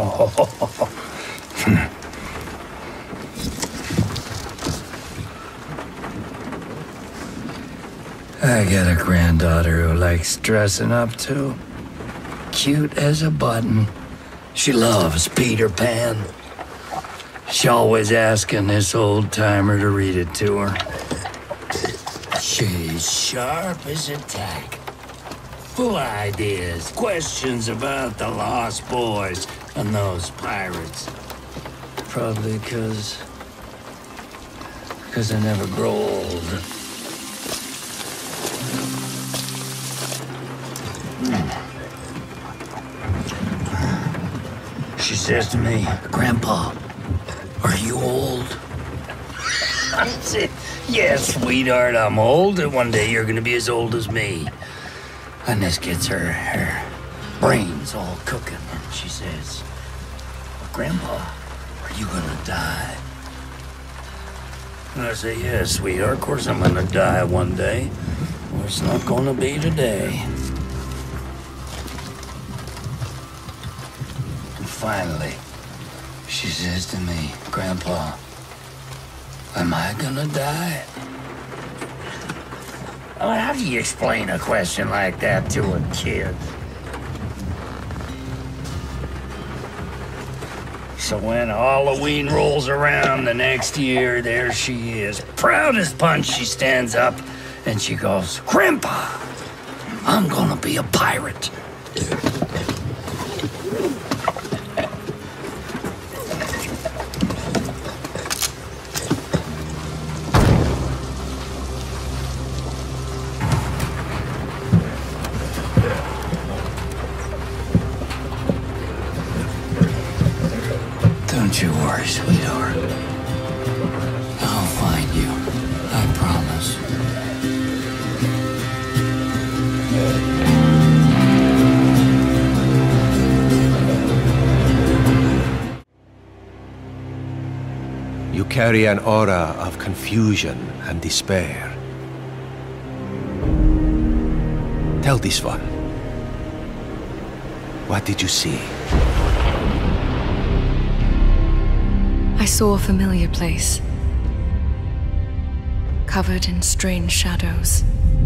I got a granddaughter who likes dressing up too. Cute as a button. She loves Peter Pan. She's always asking this old-timer to read it to her. She's sharp as a tack. Full of ideas, questions about the Lost Boys and those pirates. Probably because I never grow old. She says to me, "Grandpa, are you old?" I said, "Yeah, sweetheart, I'm old, and one day you're gonna be as old as me." And this gets her brains all cooking, and she says, "Grandpa, are you gonna die?" And I say, "Yeah, sweetheart, of course I'm gonna die one day. Well, it's not gonna be today." And finally, she says to me, "Grandpa, am I gonna die?" I mean, how do you explain a question like that to a kid? So when Halloween rolls around the next year, there she is. Proud as punch, she stands up and she goes, "Grandpa, I'm gonna be a pirate." Don't you worry, sweetheart. I'll find you. I promise. You carry an aura of confusion and despair. Tell this one. What did you see? I saw a familiar place, covered in strange shadows.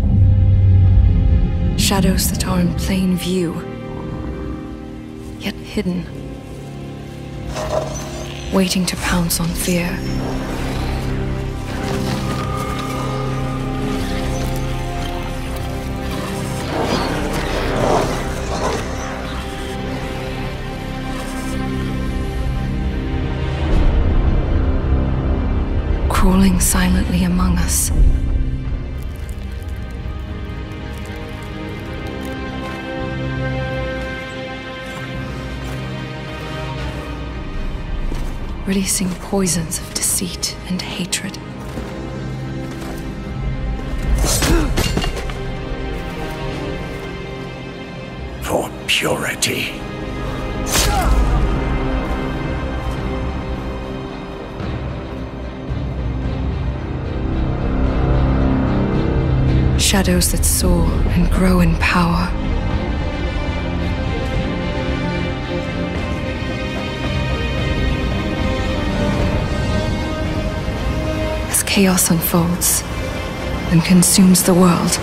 Shadows that are in plain view, yet hidden, waiting to pounce on fear. Crawling silently among us. Releasing poisons of deceit and hatred. For purity. Shadows that soar and grow in power. As chaos unfolds and consumes the world.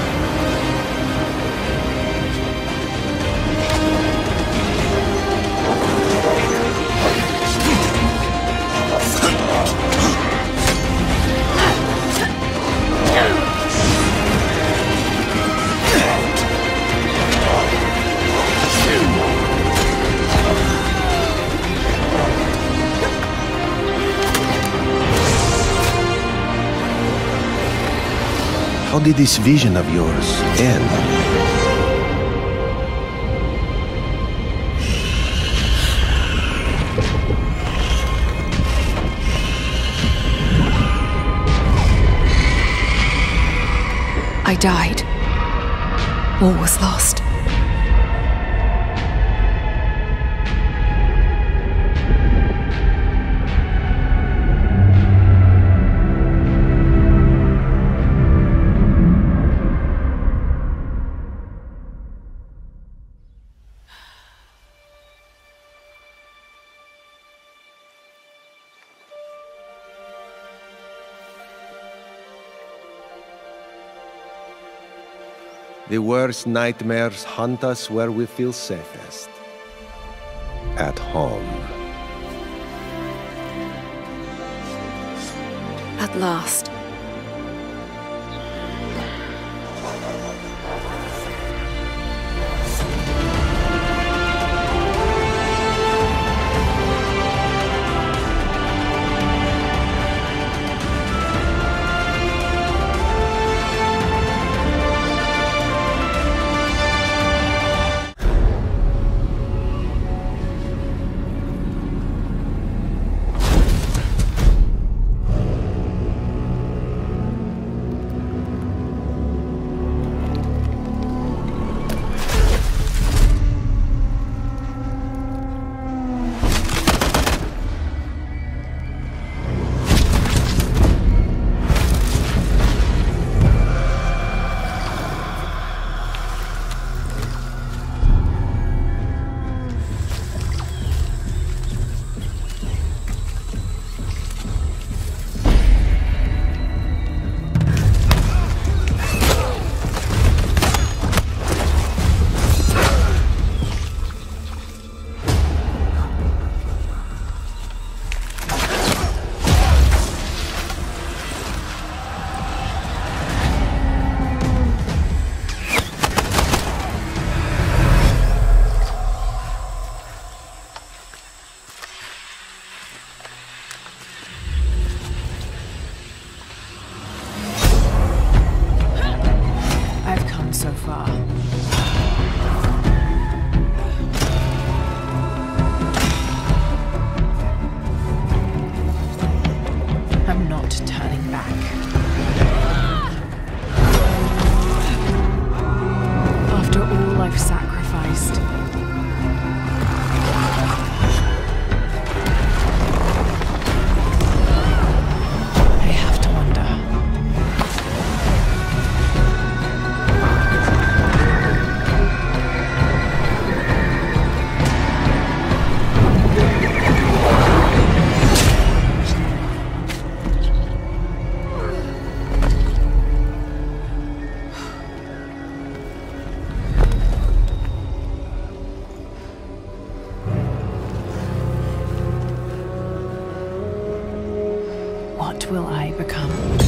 How did this vision of yours end? I died. All was lost. The worst nightmares hunt us where we feel safest. At home. At last. So far. I'm not turning back. After all I've sacrificed, I have to wonder. What will I become?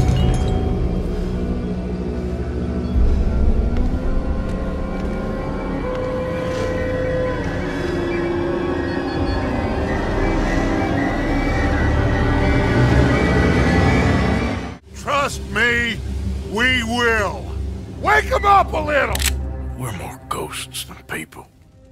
Trust me, we will. Wake them up a little! We're more ghosts than people.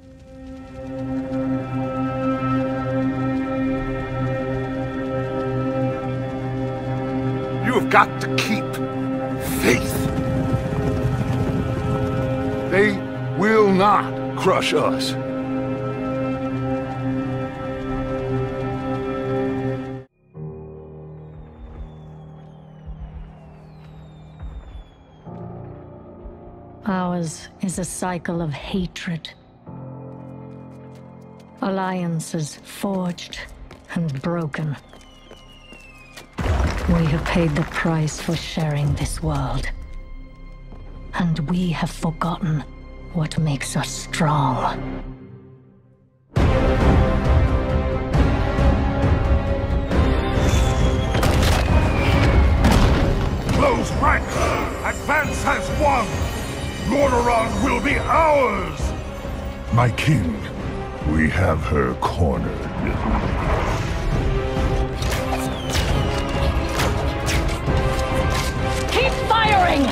You have got to keep faith. They will not crush us. Ours is a cycle of hatred. Alliances forged and broken. We have paid the price for sharing this world. And we have forgotten what makes us strong. Close ranks! Advance has won! Lordaeron will be ours! My king, we have her cornered. Keep firing!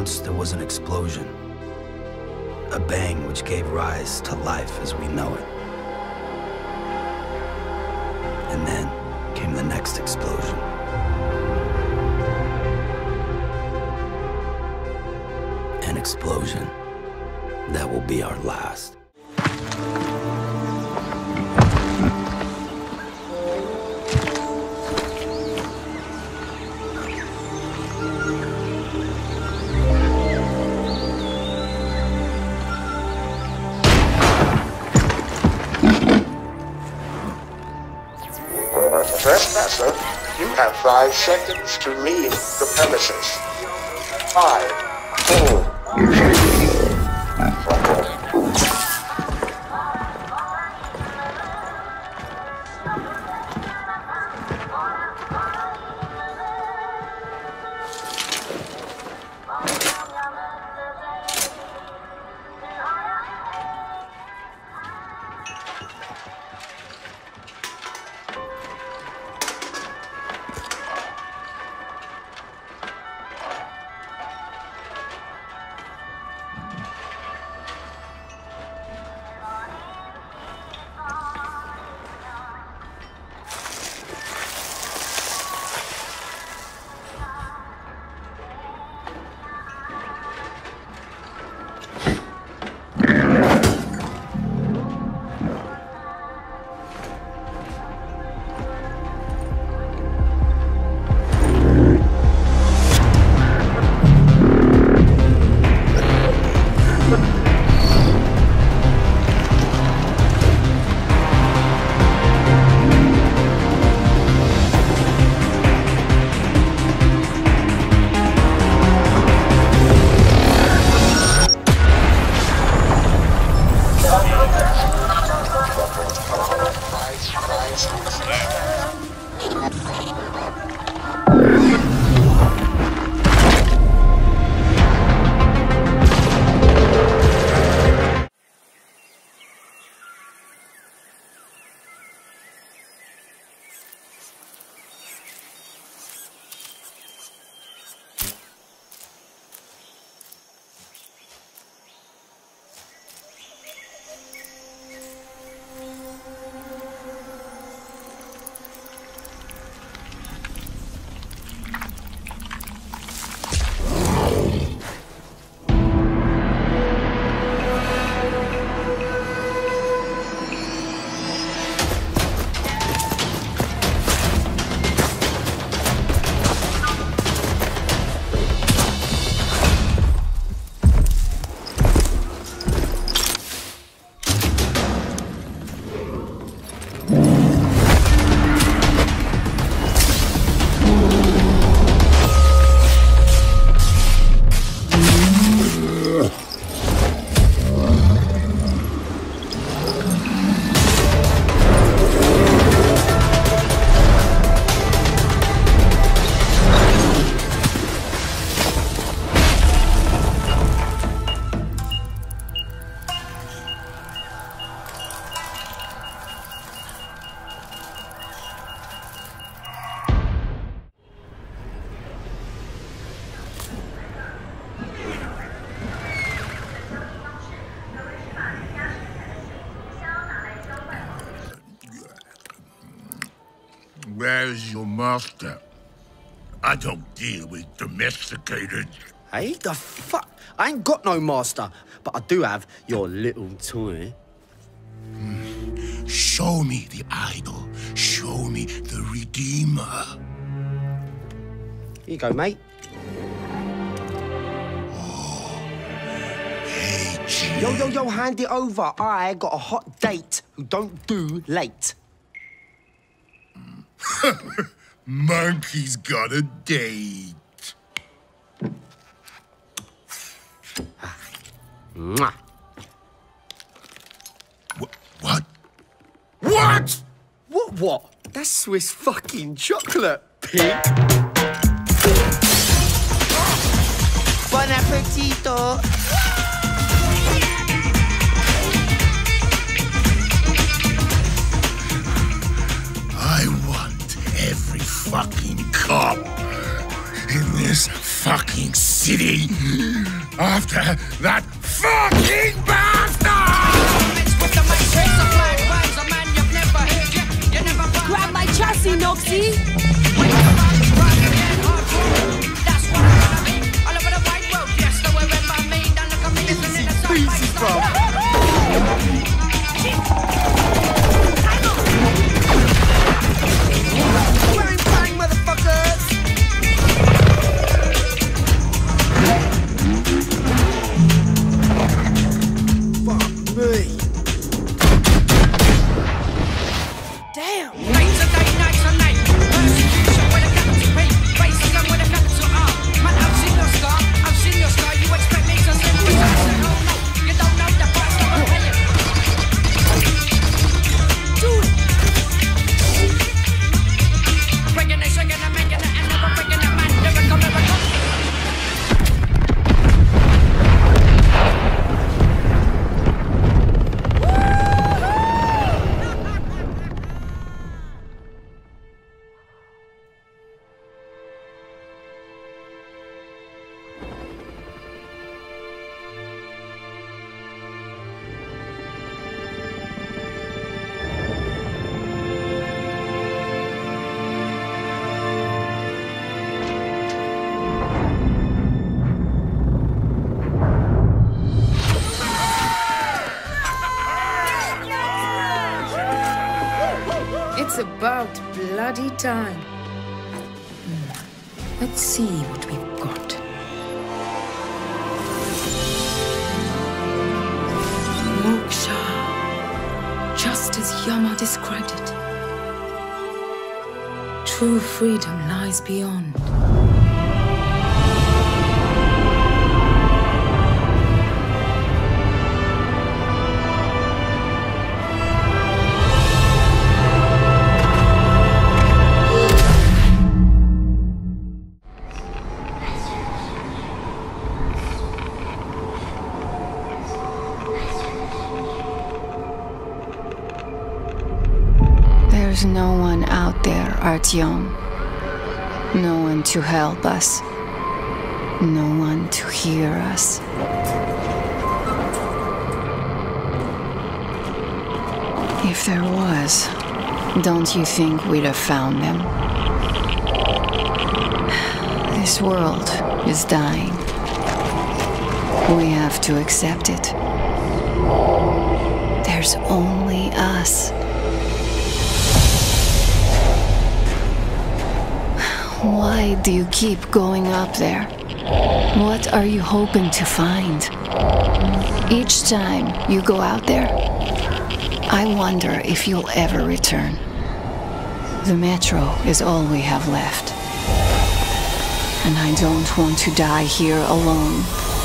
Once there was an explosion. A bang which gave rise to life as we know it. And then came the next explosion. An explosion that will be our last. Trespasser, you have 5 seconds to leave the premises. 5, 4, 3, 2. Where's your master? I don't deal with domesticated. Hey, the fuck? I ain't got no master, but I do have your little toy. Show me the idol. Show me the Redeemer. Here you go, mate. Oh, hey, G. Yo, hand it over. I got a hot date who don't do late. Monkey's got a date. Mwah. What? What? What? That's Swiss fucking chocolate, pig. Bon appetito. I want every fucking cop in this fucking city. city after that fucking bastard! Grab my chassis, Noxie! Easy, bro. Bang, motherfuckers! Fuck me. Damn! Nights and night. Persecution with a capital P. Racism with a capital R. Man, I've seen your scar. You expect me to send you something? Oh no, you don't know the price that we're paying. Do it! Breaking it, shaking it, making it, and never breaking it, man. Miracle. It's about bloody time. Let's see what we've got. Moksha. Just as Yama described it. True freedom lies beyond. There's no one out there, Artyom. No one to help us. No one to hear us. If there was, don't you think we'd have found them? This world is dying. We have to accept it. There's only us. Why do you keep going up there? What are you hoping to find? Each time you go out there, I wonder if you'll ever return. The metro is all we have left. And I don't want to die here alone.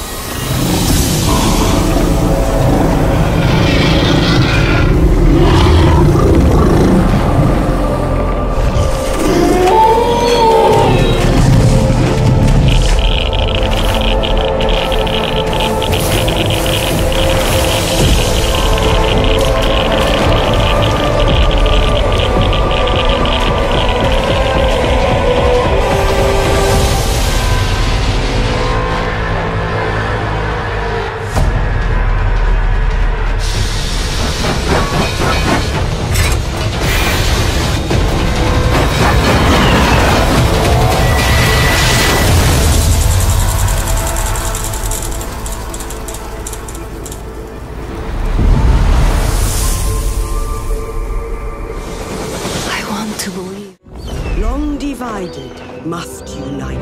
Must unite.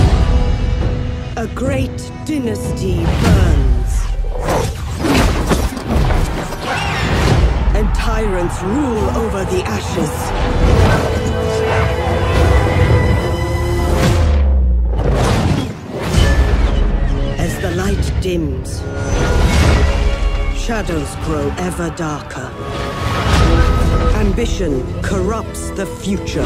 A great dynasty burns, and tyrants rule over the ashes. As the light dims, shadows grow ever darker. Ambition corrupts the future.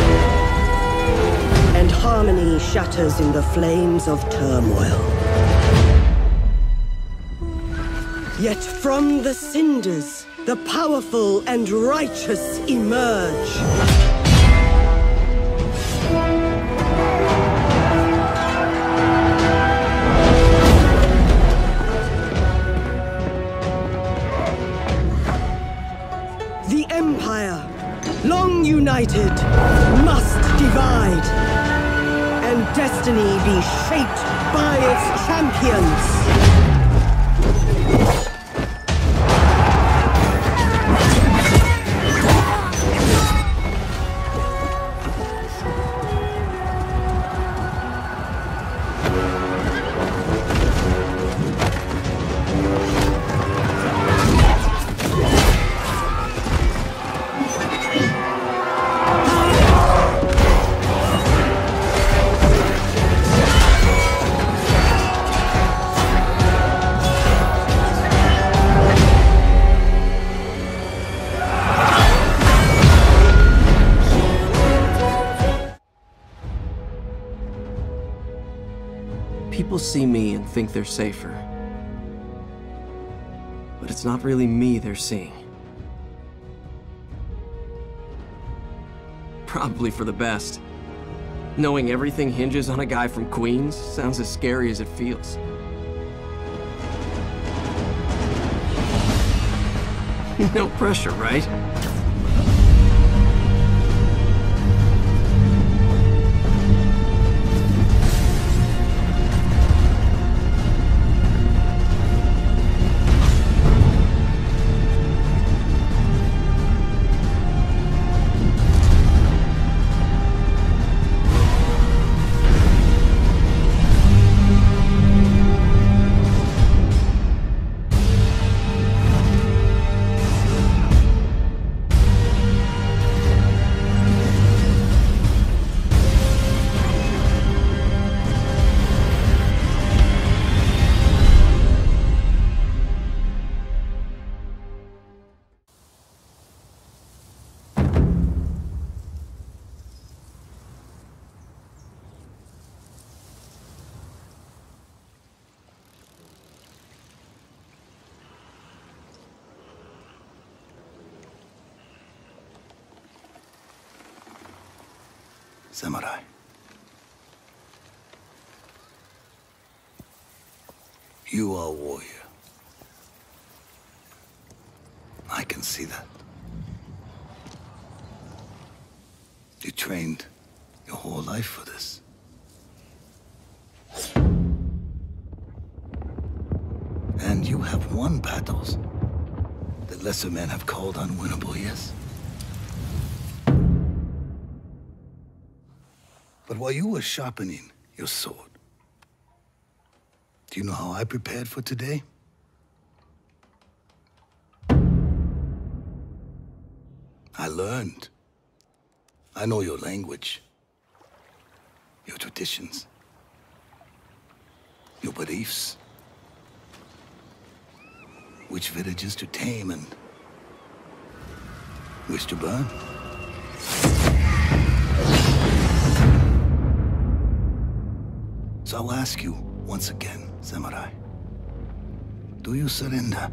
And harmony shatters in the flames of turmoil. Yet from the cinders, the powerful and righteous emerge. united must divide, and destiny be shaped by its champions. People see me and think they're safer. But it's not really me they're seeing. Probably for the best. Knowing everything hinges on a guy from Queens sounds as scary as it feels. No pressure, right? Samurai. You are a warrior. I can see that. You trained your whole life for this. And you have won battles that lesser men have called unwinnable, yes? But while you were sharpening your sword, do you know how I prepared for today? I learned. I know your language, your traditions, your beliefs, which villages to tame and which to burn. So I'll ask you once again, Samurai. Do you surrender?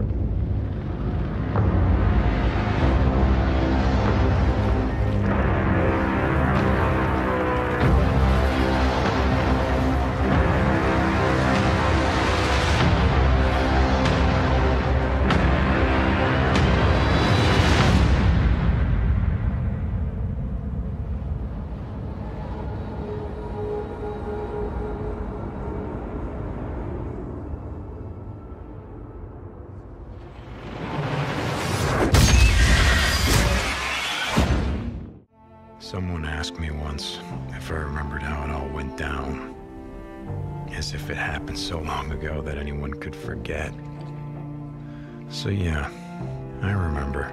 Someone asked me once if I remembered how it all went down. As if it happened so long ago that anyone could forget. So yeah, I remember.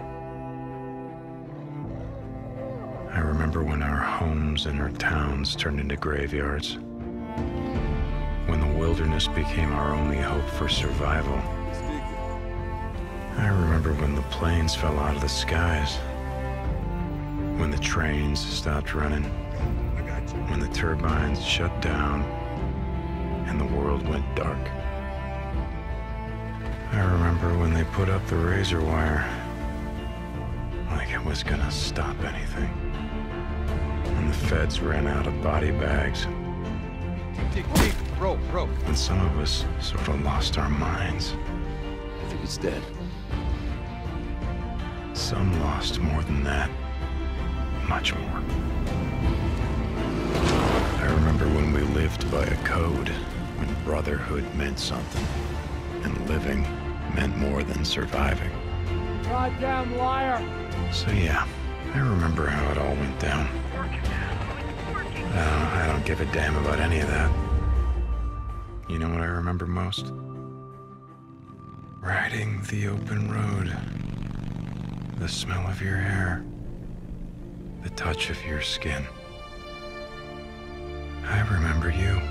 I remember when our homes and our towns turned into graveyards. When the wilderness became our only hope for survival. I remember when the planes fell out of the skies. When the trains stopped running, when the turbines shut down, and the world went dark. I remember when they put up the razor wire, like it was gonna stop anything. When the feds ran out of body bags. Deep, rope. And some of us sort of lost our minds. I think it's dead. Some lost more than that. much more. I remember when we lived by a code, when brotherhood meant something, and living meant more than surviving. Goddamn liar! So yeah, I remember how it all went down. I don't give a damn about any of that. You know what I remember most? Riding the open road. The smell of your hair. The touch of your skin. I remember you.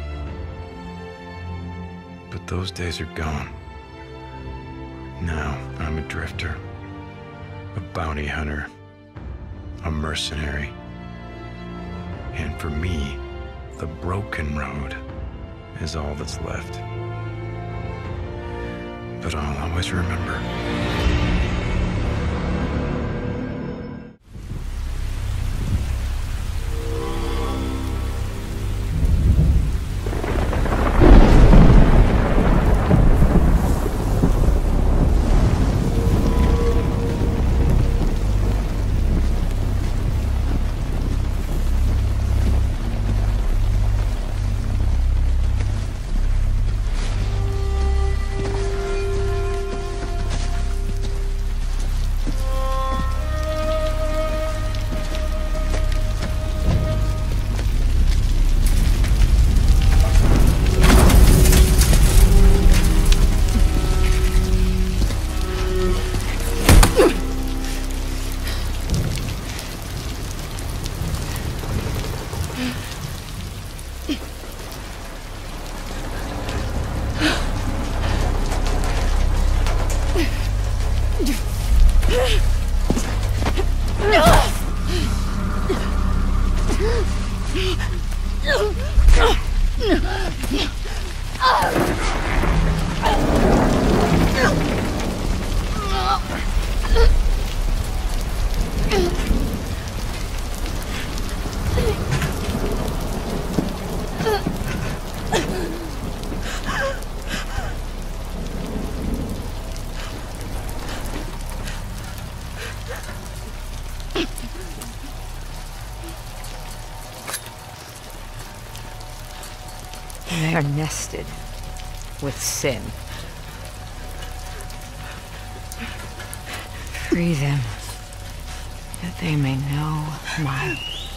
But those days are gone. Now I'm a drifter. A bounty hunter. A mercenary. And for me, the broken road is all that's left. But I'll always remember. They are nested with sin. Free them, that they may know my...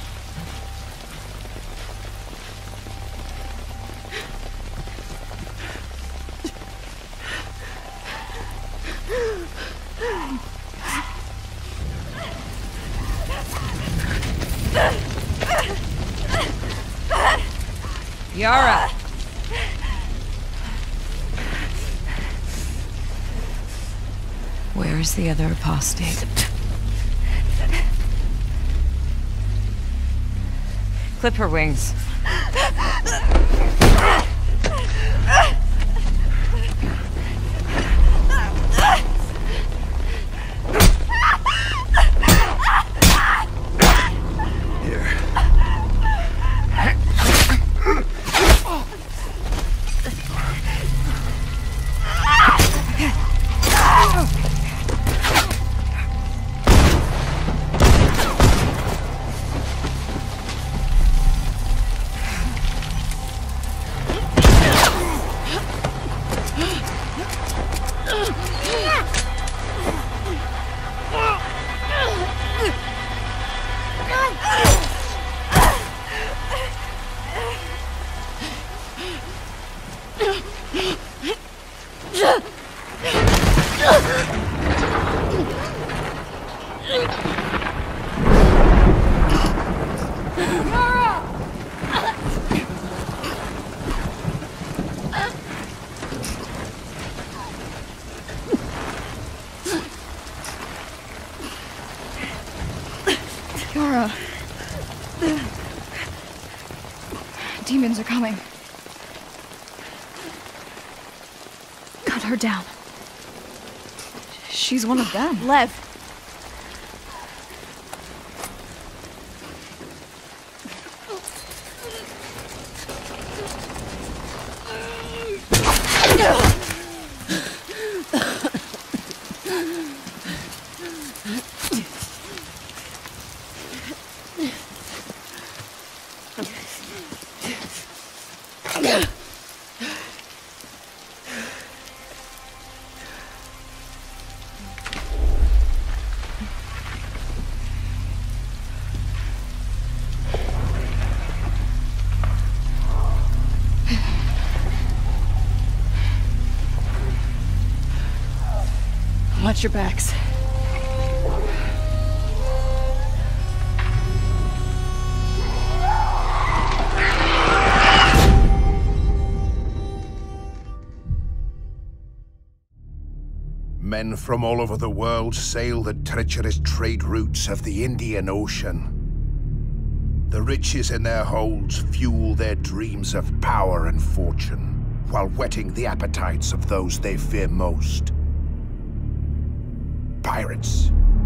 Yara! Where's the other apostate? Clip her wings. Yara. Demons are coming. Cut her down. She's one of them. Lev. Watch your backs. Men from all over the world sail the treacherous trade routes of the Indian Ocean. The riches in their holds fuel their dreams of power and fortune, while whetting the appetites of those they fear most. Pirates.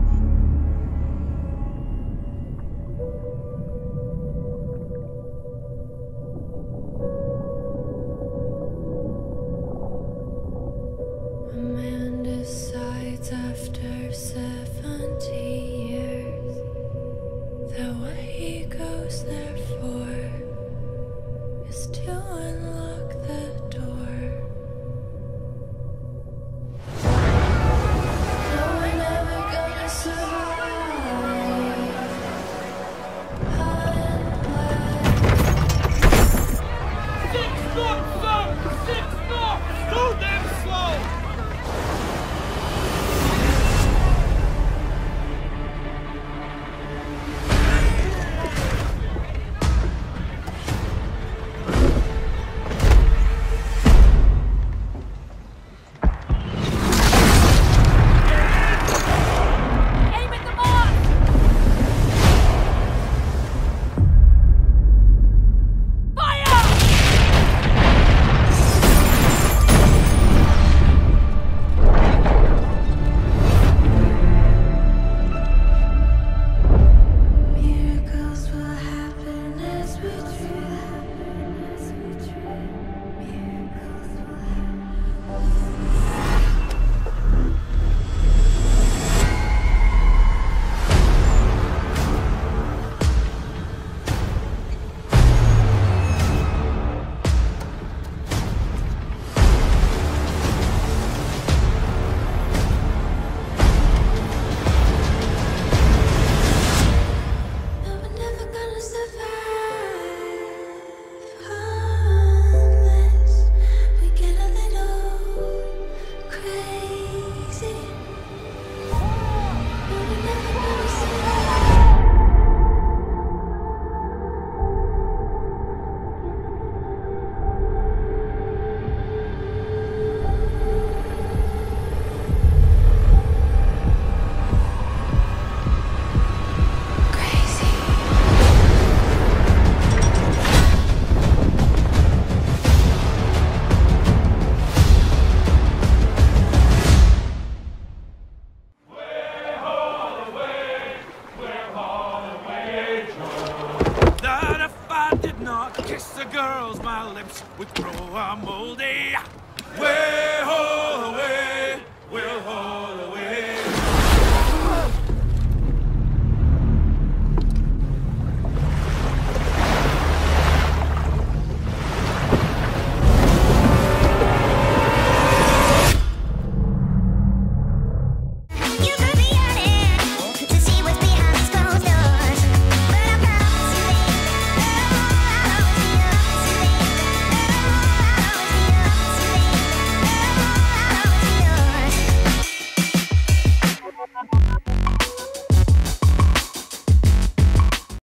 A man decides after 70 years that what he goes there for is to unlock the door. No, we're never gonna survive. Six knots, sir! 6 knots! Too damn slow! Aim at the mark! Fire! Miracles will happen as we dream. Miracles will No, we're never gonna survive unless we get a little crazy. No, we're never gonna survive. That if I did not kiss the girls, my lips would grow a moldy. Way ho away, we'll ho